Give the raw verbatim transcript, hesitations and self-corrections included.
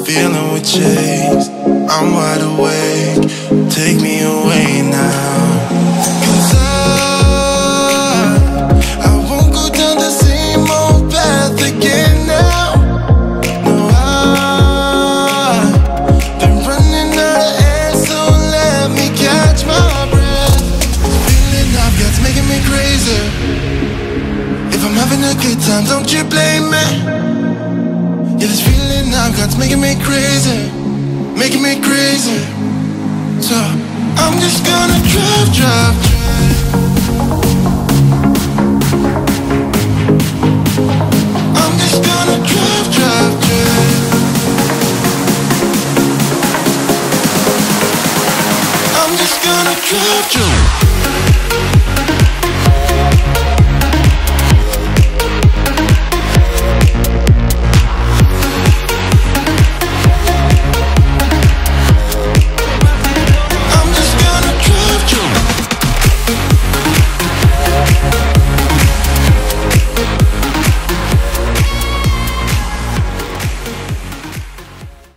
feeling we chase. I'm wide awake, take me away now. Cause I, I won't go down the same old path again now. No, I've been running out of air, so let me catch my breath. Feeling I've got's making me crazy. If I'm having a good time, don't you blame me. Yeah, this feeling I've got's making me crazy, making me crazy. So I'm just gonna drive, drive, drive. I'm just gonna drive, drive, drive. I'm just gonna drive, drive.